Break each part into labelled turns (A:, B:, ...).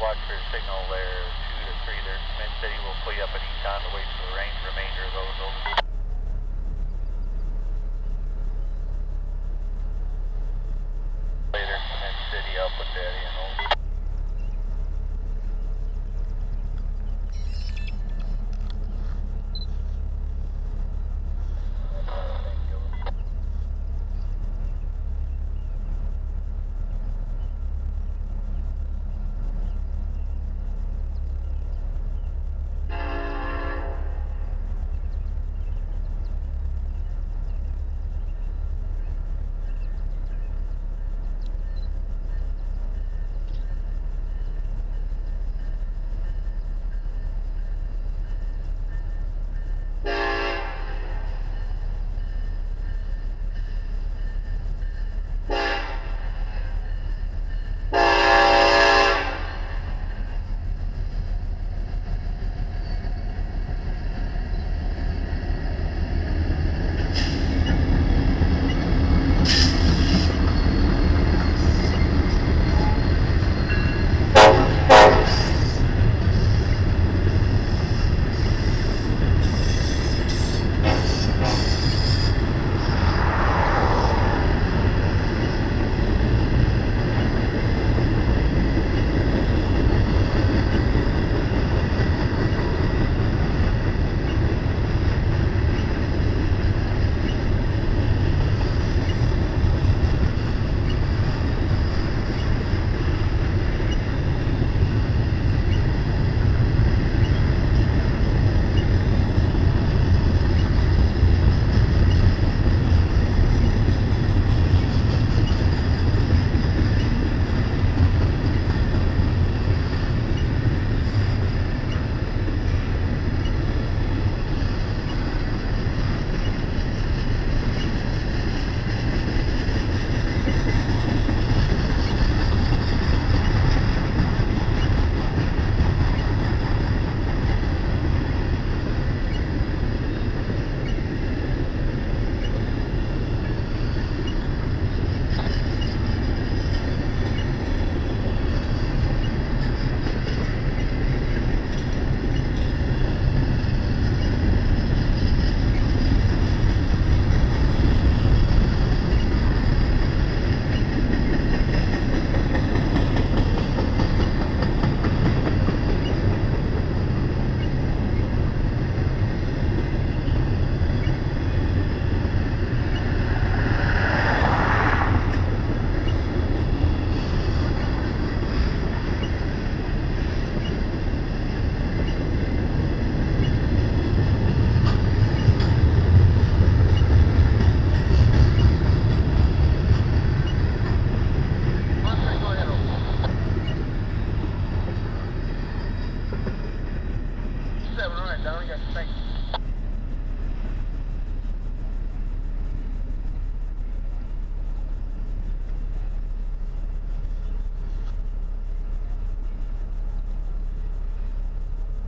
A: watch for your signal there, 2 to 3 there. Mint City will pull you up at Econ to wait for the remainder of those over. Later, Mint City, I'll put that in over.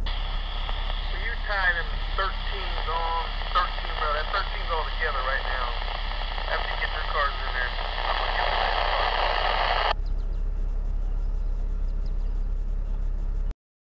A: Time 13's on, 13, bro, that 13's all together right now.